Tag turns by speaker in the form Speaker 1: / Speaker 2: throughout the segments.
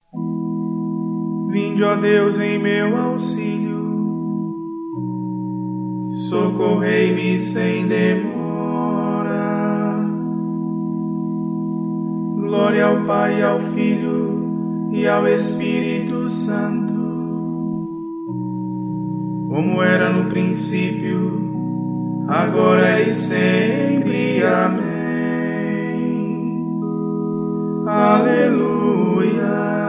Speaker 1: Vinde, ó Deus, em meu auxílio, socorrei-me sem demora. Glória ao Pai, ao Filho e ao Espírito Santo, como era no princípio, agora e sempre. Amém. Aleluia.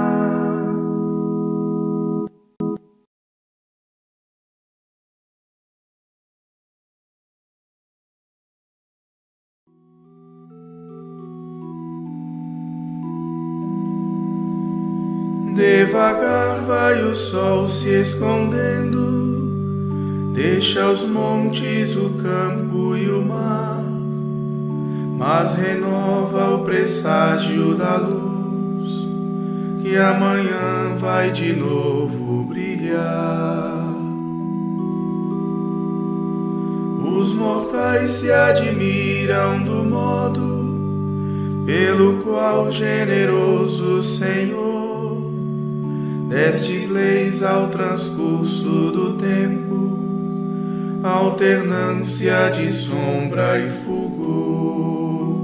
Speaker 1: Devagar vai o sol se escondendo, deixa os montes, o campo e o mar, mas renova o presságio da luz, que amanhã vai de novo brilhar. Os mortais se admiram do modo pelo qual generoso Senhor destes leis ao transcurso do tempo, alternância de sombra e fulgor.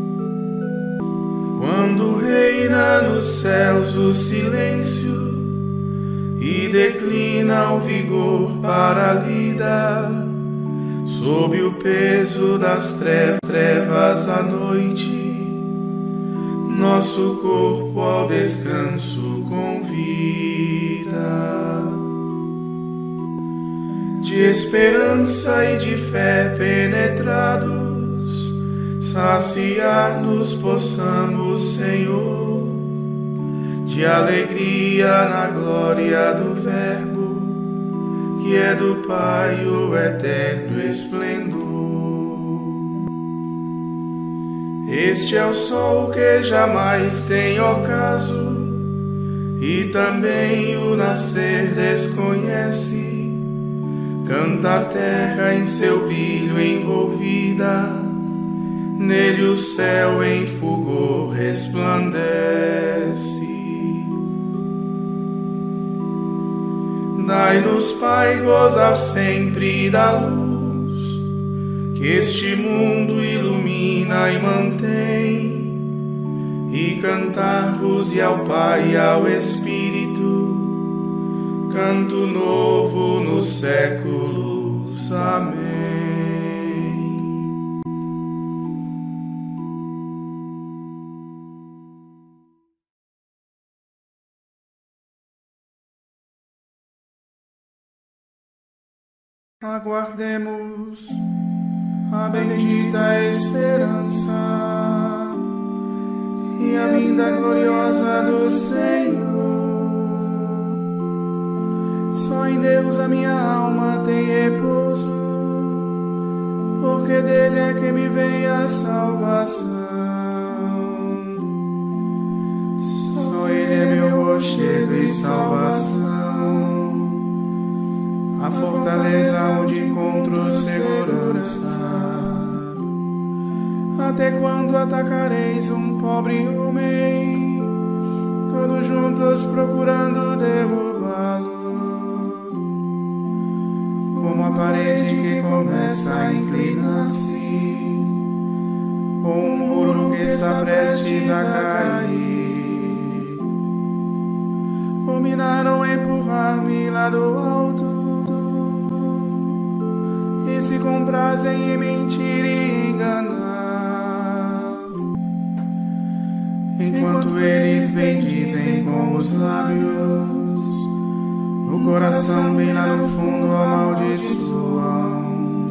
Speaker 1: Quando reina nos céus o silêncio e declina o vigor para a lida, sob o peso das trevas à noite, nosso corpo ao descanso convida. De esperança e de fé penetrados, saciar-nos possamos, Senhor, de alegria na glória do Verbo, que é do Pai o eterno esplendor. Este é o sol que jamais tem ocaso, e também o nascer desconhece. Canta a terra em seu brilho envolvida, nele o céu em fulgor resplandece. Dai-nos, Pai, gozar sempre da luz, que este mundo ilumina e mantém, e cantar-vos e ao Pai e ao Espírito, canto novo nos séculos. Amém. Aguardemos a bendita esperança e a vinda gloriosa do Senhor. Só em Deus a minha alma tem repouso, porque dele é que me vem a salvação. Só ele é meu rochedo e salvação, a fortaleza onde encontro segurança. Até quando atacareis um pobre homem, todos juntos procurando derrubá-lo? Como a parede que começa a inclinar-se, ou um muro que está prestes a cair. Combinaram empurrar-me lá do alto, e se comprazem em mentir e enganar, enquanto eles bendizem com os lábios, no coração bem lá no fundo amaldiçoam.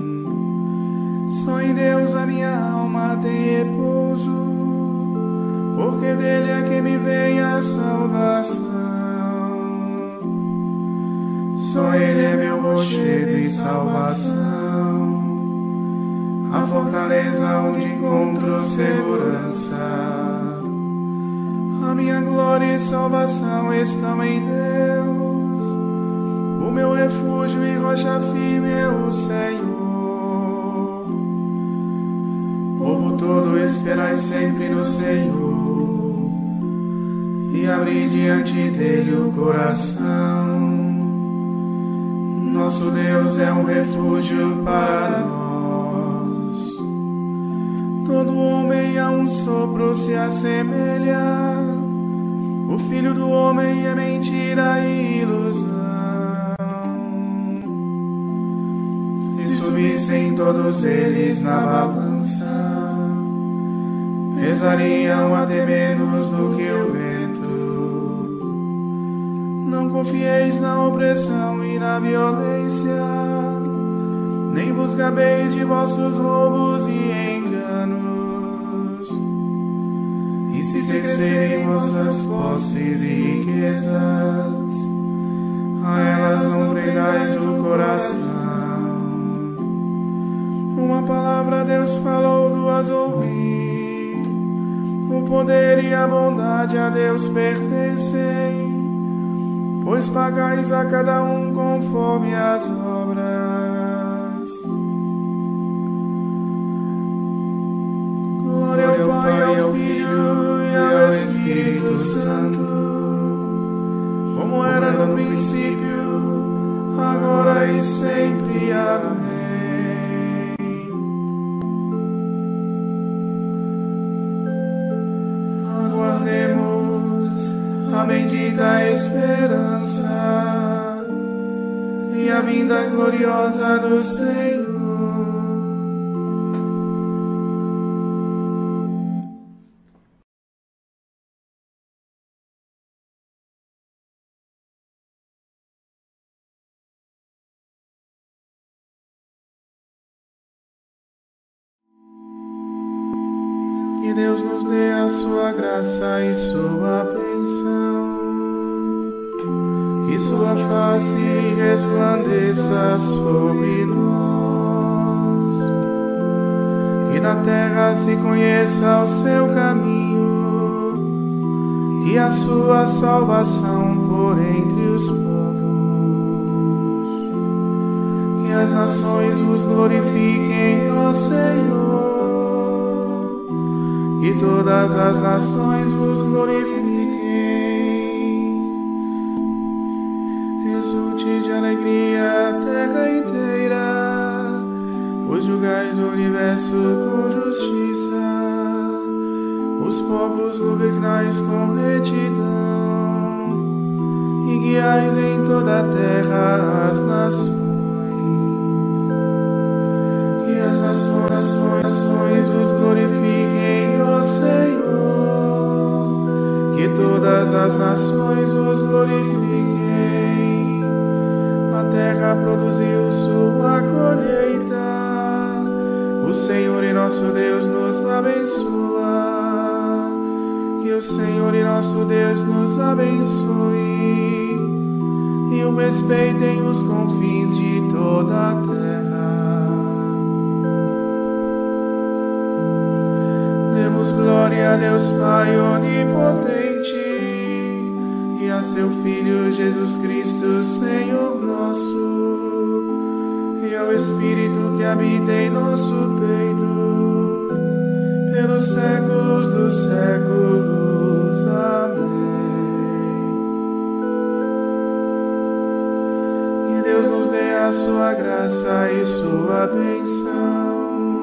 Speaker 1: Só em Deus a minha alma tem repouso, porque dele é que me vem a salvação. Só ele é meu rochedo e salvação, a fortaleza onde encontro segurança. A minha glória e salvação estão em Deus, o meu refúgio e rocha firme é o Senhor. Povo todo, esperai sempre no Senhor, e abri diante dele o coração. Nosso Deus é um refúgio para nós. Todo homem a um sopro se assemelha. O filho do homem é mentira e ilusão. Se subissem todos eles na balança, pesariam até menos do que o vento. Não confieis na opressão e na violência, nem vos gabeis de vossos roubos e enganos. E se crescerem vossas posses e riquezas, a elas não pregais o coração. Uma palavra Deus falou, duas ouvi. O poder e a bondade a Deus pertencem, pois pagais a cada um conforme as obras. Glória ao Pai, ao Filho e ao Espírito Santo, como era no princípio, agora e sempre. Amém. Aguardemos a bendita esperança e a vinda gloriosa do Senhor. Que Deus nos dê a sua graça e sua bênção, e sua face resplandeça sobre nós. Que na terra se conheça o seu caminho e a sua salvação por entre os povos. Que as nações vos glorifiquem, ó Senhor. Que todas as nações vos glorifiquem. Exulte de alegria a terra inteira, pois julgais o universo com justiça. Os povos governais com retidão, e guiais em toda a terra as nações. Que as nações vos glorifiquem, ó Senhor. Que todas as nações vos glorifiquem. A terra produziu sua colheita. O Senhor e nosso Deus nos abençoa. Que o Senhor e nosso Deus nos abençoe e o respeitem os confins de toda a terra. Demos glória a Deus Pai onipotente e a seu Filho Jesus Cristo, Senhor nosso, e ao Espírito que habita em nosso peito, pelos séculos dos séculos. Amém. Que Deus nos dê a sua graça e sua bênção,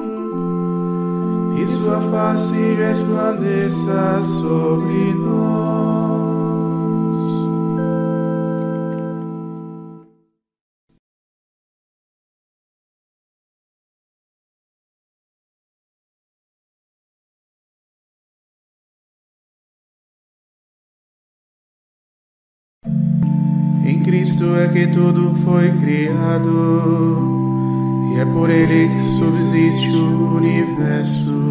Speaker 1: e sua face resplandeça sobre nós. Em Cristo é que tudo foi criado, e é por Ele que subsiste o universo.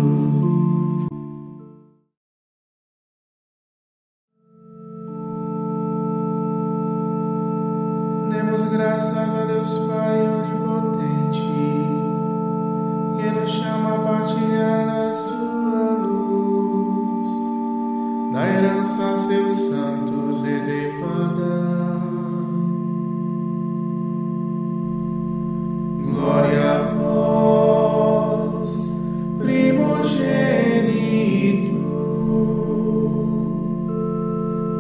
Speaker 1: Demos graças a Deus Pai onipotente, que nos chama a partilhar a sua luz, da herança a seus santos reservada. Glória a vós, primogênito,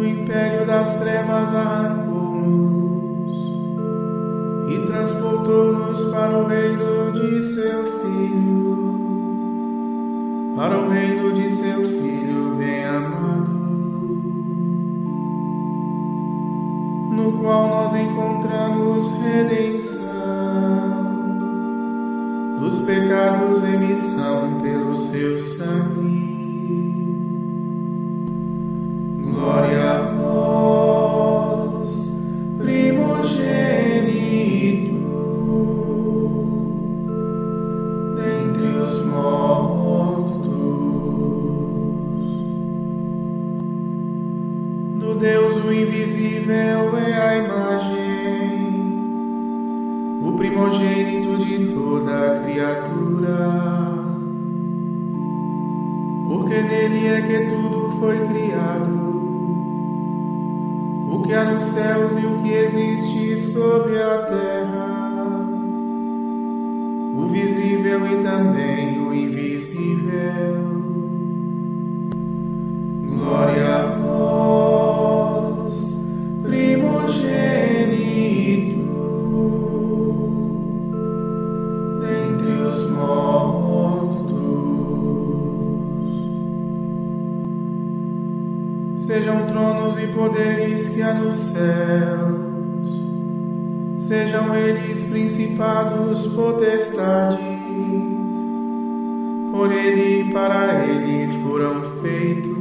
Speaker 1: do império das trevas arrancou-nos e transportou-nos para o reino de seu Filho, para o reino de seu Filho bem-amado, no qual nós encontramos redenção dos pecados, remissão pelo seu sangue. Glória a vós, primogênito dentre os mortos, do Deus o invisível é a imagem, o primogênito de toda a criatura, porque nele é que tudo foi criado, o que há nos céus e o que existe sobre a terra, o visível e também o invisível. Glória a vós, primogênito dentre os mortos. Sejam tronos e poderes que há nos céus, sejam eles principados, potestades, por ele e para ele foram feitos.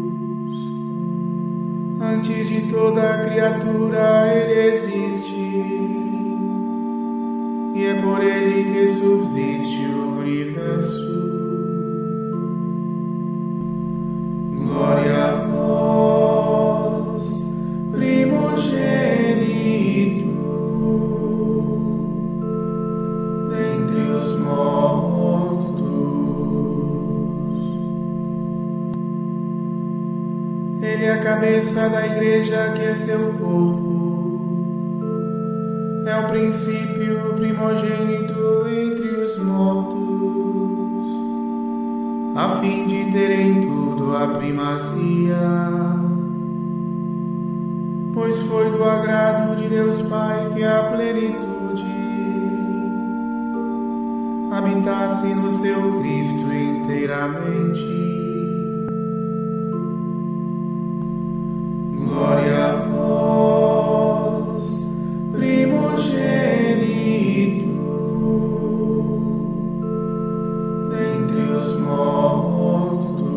Speaker 1: Antes de toda a criatura ele existe, e é por ele que subsiste o universo. Glória a vós, primogênito dentre os mortos. Ele é a cabeça da igreja, que é seu corpo, é o princípio primogênito entre os mortos, a fim de ter em tudo a primazia. Pois foi do agrado de Deus Pai que a plenitude habitasse no seu Cristo inteiramente. Glória a vós, primogênito dentre os mortos.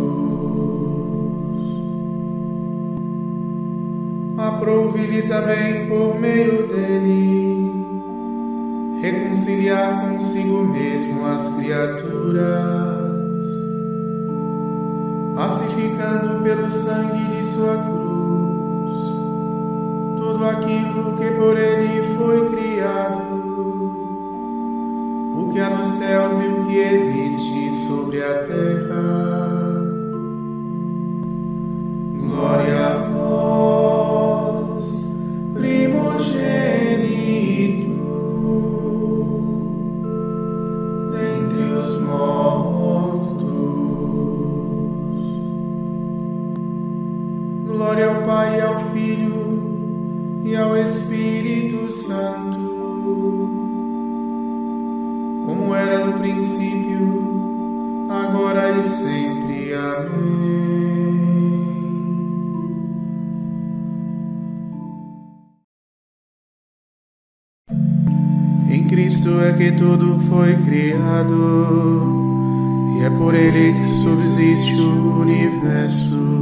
Speaker 1: Aprouve-lhe também por meio dele reconciliar consigo mesmo as criaturas, pacificando pelo sangue de sua cruz tudo aquilo que por ele foi criado, o que há nos céus e o que existe sobre a terra. Glória a vós, primogênito dentre os mortos. Glória ao Pai e ao Filho e ao Espírito Santo, como era no princípio, agora e sempre. Amém. Em Cristo é que tudo foi criado, e é por ele que subsiste o universo.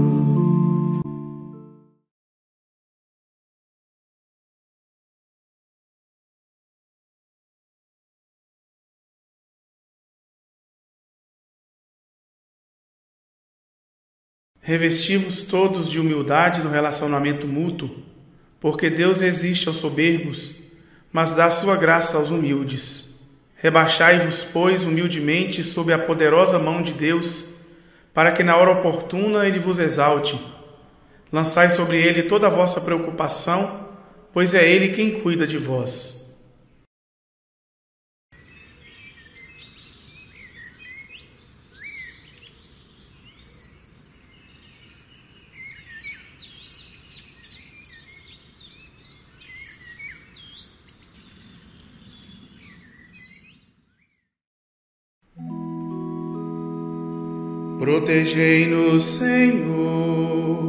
Speaker 1: Revesti-vos todos de humildade no relacionamento mútuo, porque Deus resiste aos soberbos, mas dá sua graça aos humildes. Rebaixai-vos, pois, humildemente sob a poderosa mão de Deus, para que na hora oportuna ele vos exalte. Lançai sobre ele toda a vossa preocupação, pois é ele quem cuida de vós. Protegei-nos, Senhor,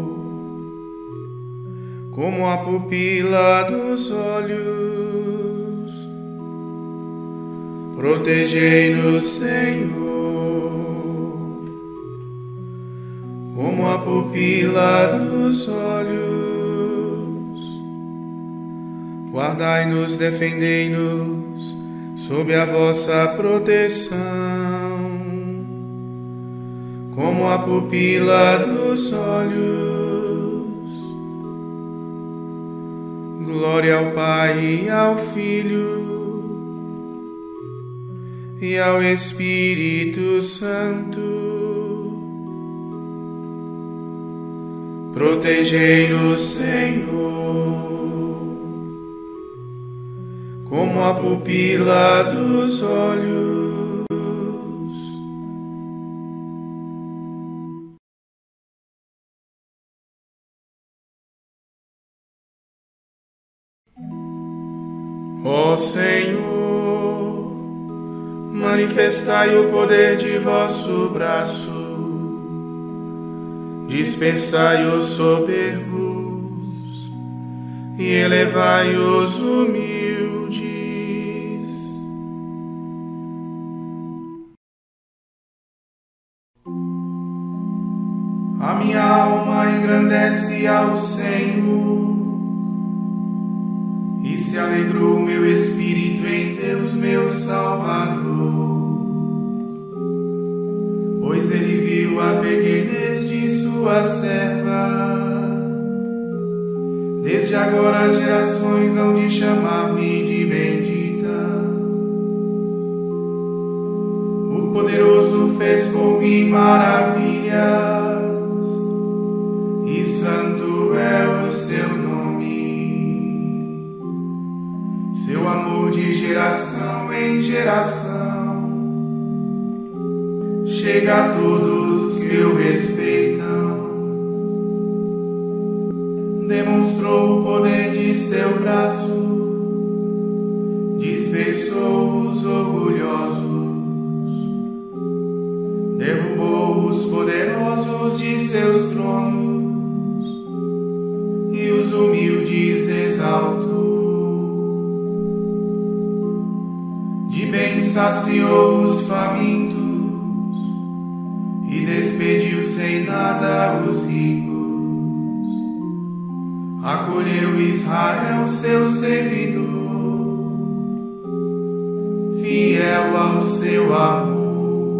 Speaker 1: como a pupila dos olhos. Protegei-nos, Senhor, como a pupila dos olhos. Guardai-nos, defendei-nos sob a vossa proteção, como a pupila dos olhos. Glória ao Pai e ao Filho e ao Espírito Santo. Protegei-nos, Senhor, como a pupila dos olhos. Ó Senhor, manifestai o poder de vosso braço, dispersai os soberbos e elevai os humildes. A minha alma engrandece ao Senhor, e se alegrou o meu espírito em Deus, meu Salvador, pois ele viu a pequenez de sua serva. Desde agora as gerações hão de chamar-me de bendita. O poderoso fez por mim maravilhas, e santo é o seu nome. Seu amor de geração em geração chega a todos que o respeitam. Demonstrou o poder de seu braço, dispersou os orgulhosos, derrubou os poderosos de seus tronos e os humildes exaltou. De bem saciou os famintos e despediu sem nada os ricos. Acolheu Israel, seu servidor, fiel ao seu amor,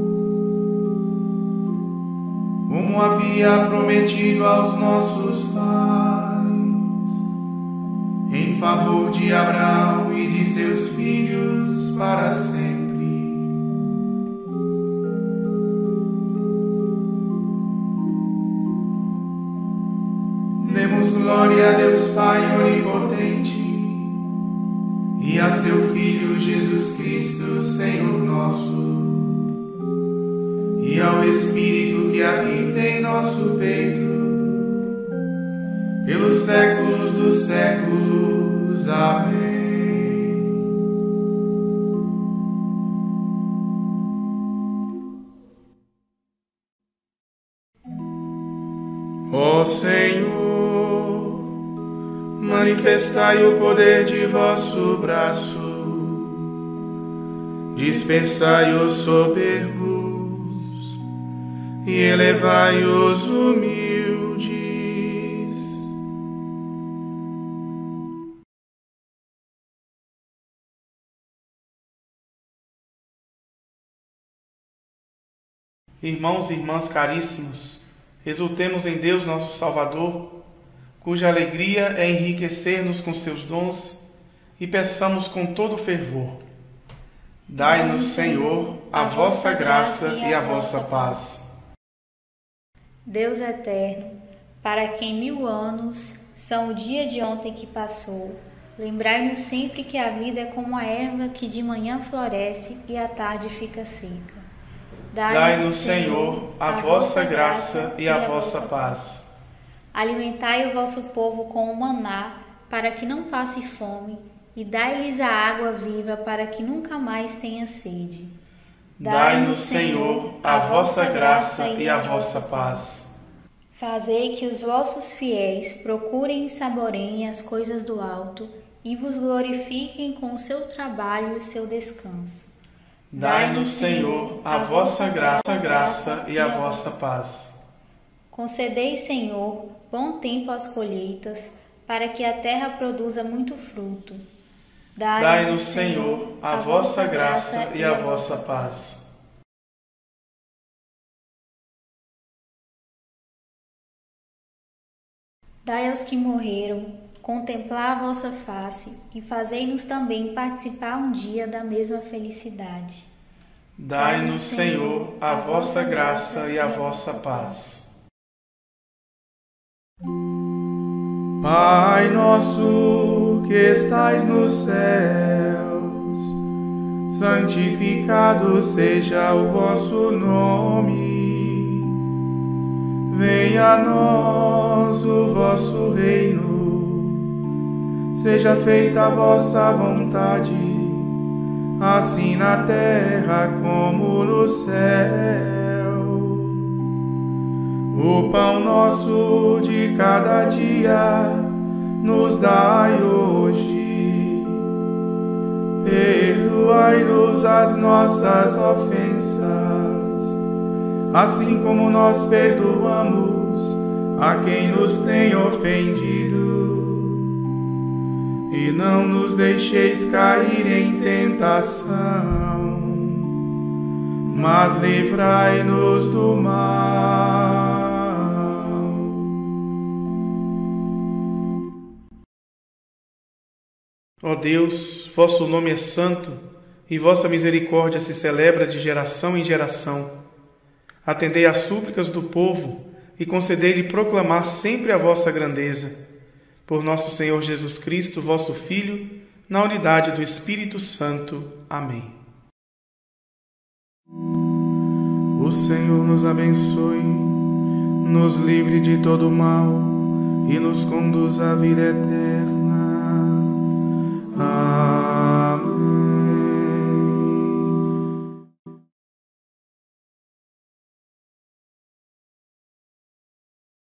Speaker 1: como havia prometido aos nossos pais, em favor de Abraão e de seus filhos para sempre. Demos glória a Deus Pai onipotente e a seu Filho Jesus Cristo, Senhor nosso, e ao Espírito que habita em nosso peito, pelos séculos dos séculos. Amém. Ó Senhor, manifestai o poder de vosso braço, dispersai os soberbos e elevai os humildes. Irmãos e irmãs caríssimos, exultemos em Deus nosso Salvador, cuja alegria é enriquecer-nos com seus dons, e peçamos com todo fervor: dai-nos, Senhor, a vossa graça e a vossa paz.
Speaker 2: Deus eterno, para quem 1000 anos são o dia de ontem que passou, lembrai-nos sempre que a vida é como a erva que de manhã floresce e à tarde fica seca.
Speaker 1: Dai-nos, Senhor, a vossa graça e a vossa paz.
Speaker 2: Alimentai o vosso povo com o maná, para que não passe fome, e dai-lhes a água viva, para que nunca mais tenha sede.
Speaker 1: Dai-nos, Senhor, a vossa graça e a vossa paz.
Speaker 2: Fazei que os vossos fiéis procurem e saboreiem as coisas do alto e vos glorifiquem com o seu trabalho e o seu descanso.
Speaker 1: Dai-nos, Senhor, a vossa graça e a vossa paz.
Speaker 2: Concedei, Senhor, bom tempo às colheitas, para que a terra produza muito fruto.
Speaker 1: Dai-nos, Senhor, a vossa graça e a vossa paz.
Speaker 2: Dai aos que morreram contemplar a vossa face e fazei-nos também participar um dia da mesma felicidade.
Speaker 1: Dai-nos, Senhor, a vossa graça e a vossa paz. Pai nosso que estais nos céus, santificado seja o vosso nome. Venha a nós o vosso reino, seja feita a vossa vontade, assim na terra como no céu. O pão nosso de cada dia nos dai hoje. Perdoai-nos as nossas ofensas, assim como nós perdoamos a quem nos tem ofendido. E não nos deixeis cair em tentação, mas livrai-nos do mal. Ó Deus, vosso nome é santo, e vossa misericórdia se celebra de geração em geração. Atendei às súplicas do povo e concedei-lhe proclamar sempre a vossa grandeza. Por nosso Senhor Jesus Cristo, vosso Filho, na unidade do Espírito Santo. Amém. O Senhor nos abençoe, nos livre de todo mal e nos conduz à vida eterna.